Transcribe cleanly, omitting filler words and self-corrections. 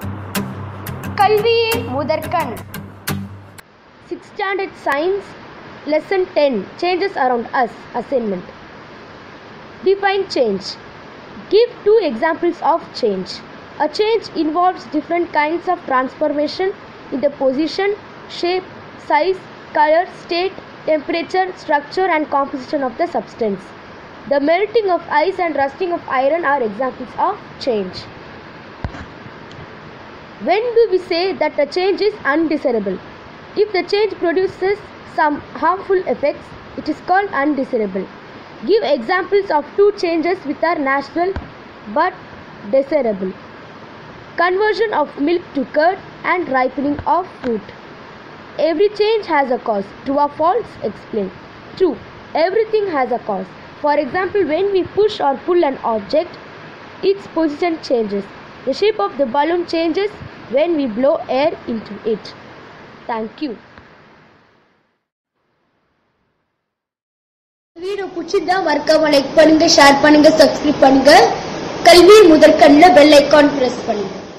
கல்வியே முதற்கண். 6th Standard Science Lesson 10 Changes Around Us Assignment. Define change. Give 2 examples of change. A change involves different kinds of transformation in the position, shape, size, color, state, temperature, structure and composition of the substance. The melting of ice and rusting of iron are examples of change. When do we say that a change is undesirable? If the change produces some harmful effects, it is called undesirable. Give examples of 2 changes which are natural but desirable. Conversion of milk to curd and ripening of fruit. Every change has a cause. True or false? Explain. True. Everything has a cause. For example, when we push or pull an object, its position changes. The shape of the balloon changes when we blow air into it. Thank you. Video பிடிச்சிருந்தா மறக்காம like பண்ணுங்க, share பண்ணுங்க, subscribe பண்ணுங்க. கல்வி முதற்கண்ணில் bell icon press பண்ணுங்க.